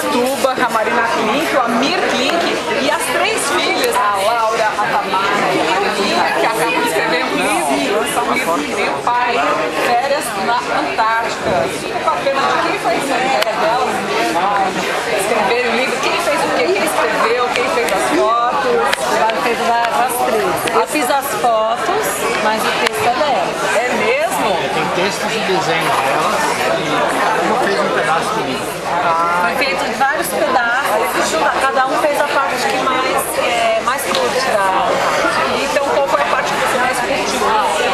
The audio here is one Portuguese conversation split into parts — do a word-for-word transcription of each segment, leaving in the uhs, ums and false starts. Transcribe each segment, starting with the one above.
Araçatuba, a Marina Klink, o Amir Klink e as três filhas, a Laura, a Tamara e a Marina, que acabam de escrever um livro, lançar um livro que veio para ir férias na Antártica. Fica com a pena de quem foi essa ideia delas mesmas, escrever um livro, quem fez o quê, quem escreveu, quem fez as fotos. Ela fez as três. Eu fiz as fotos, mas o texto é dela. É mesmo? Tem textos e desenhos delas e cada uma fez um pedaço do livro. Ah, foi feito de vários pedaços, cada um fez a parte que mais, é, mais curte da... Então qual foi a parte que você mais curtiu?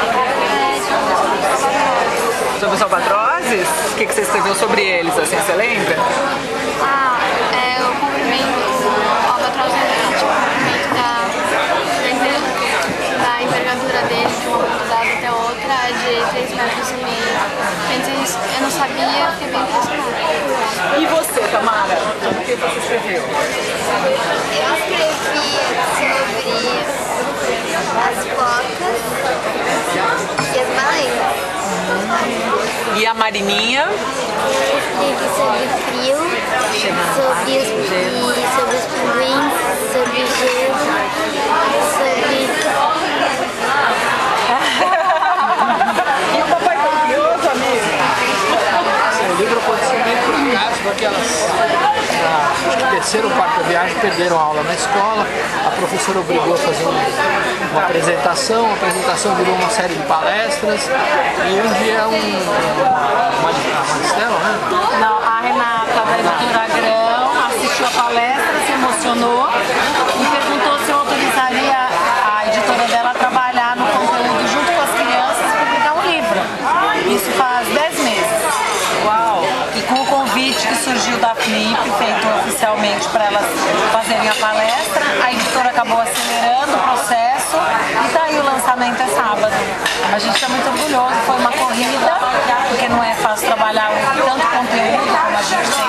Sobre os albatrozes? O que, que você escreveu sobre eles, assim, você lembra? Ah, é o comprimento, o albatroz é tipo o comprimento da, da envergadura dele, de uma ponta dada até outra, é de três metros e meio. Antes eu não sabia, fiquei bem impressionada. E você, Tamara? O que você escreveu? Eu escrevi sobre as focas e as baleias. E a Marininha? Eu escrevi sobre frio, sobre os, e sobre os pinguins, sobre gelo, sobre... E o papai tá curioso, amigo? O livro aconteceu meio por acaso, porque elas, na acho que terceira ou quarta viagem, perderam a aula na escola. A professora obrigou a fazer um, uma apresentação, a apresentação virou uma série de palestras. E um dia um, uma, a Maristela, né? Não, a Renata, da editora Grão, assistiu a palestra, se emocionou e perguntou se eu autorizaria a editora dela a trabalhar no conteúdo junto com as crianças e publicar um livro. Isso faz dez meses. Uau! E com o convite que surgiu da Flip, feito oficialmente para elas fazerem a palestra, a editora acabou acelerando o processo e daí o lançamento é sábado. A gente está muito orgulhoso, foi uma corrida, porque não é fácil trabalhar tanto conteúdo como a gente